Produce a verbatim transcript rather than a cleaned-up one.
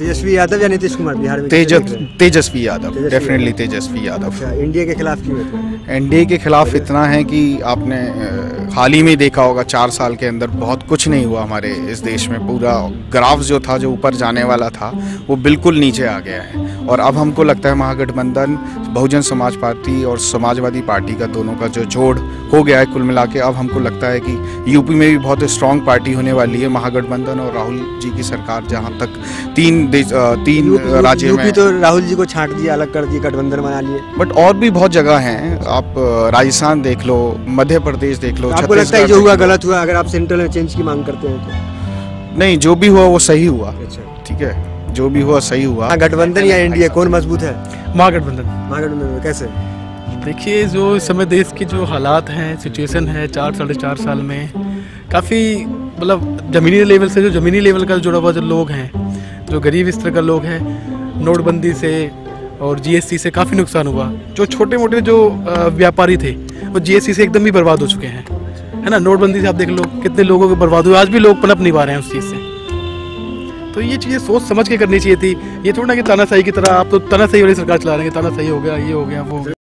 तेजस्वी यादव या नीतीश कुमार बिहार में? तेजस तेजस्वी यादव, डेफिनेटली तेजस्वी यादव। अच्छा, एनडीए के खिलाफ क्यों है? एनडीए के खिलाफ इतना है कि आपने हाल ही में देखा होगा, चार साल के अंदर बहुत कुछ नहीं हुआ हमारे इस देश में। पूरा ग्राफ जो था, जो ऊपर जाने वाला था, वो बिल्कुल नीचे आ गया है। और अब हमको लगता है महागठबंधन, बहुजन समाज पार्टी और समाजवादी पार्टी का, दोनों का जो जोड़ हो गया है कुल मिला के, अब हमको लगता है कि यूपी में भी बहुत स्ट्रांग पार्टी होने वाली है महागठबंधन और राहुल जी की सरकार। जहां तक तीन देश, तीन राज्य में, तो राहुल जी को छांट दिया, अलग कर दिया, गठबंधन बना लिए। बट और भी बहुत जगह हैं, आप राजस्थान देख लो, मध्य प्रदेश देख लो। आपको लगता है जो हुआ गलत हुआ? अगर आप सेंट्रल में चेंज की मांग करते हैं तो? नहीं, जो भी हुआ वो सही हुआ। अच्छा, ठीक है, जो भी हुआ सही हुआ। गठबंधन या एनडीए कौन मजबूत है? महागठबंधन। महागठबंधन कैसे? देखिए, जो इस समय देश की जो हालात हैं, सिचुएशन है, चार साढ़े चार साल में काफ़ी मतलब ज़मीनी लेवल से, जो ज़मीनी लेवल का जुड़ा हुआ जो लोग हैं, जो गरीब स्तर का लोग हैं, नोटबंदी से और जीएसटी से काफ़ी नुकसान हुआ। जो छोटे मोटे जो व्यापारी थे वो जीएसटी से एकदम ही बर्बाद हो चुके हैं, है ना। नोटबंदी से आप देख लो कितने लोगों के बर्बाद हुए, आज भी लोग पनप नहीं पा रहे हैं उस चीज़ से। तो ये चीज़ें सोच समझ के करनी चाहिए थी। ये थोड़ा ना कि तानाशाही की तरह आप तो तानाशाही वाली सरकार चला रहे हैं, तानाशाही हो गया, ये हो गया, वो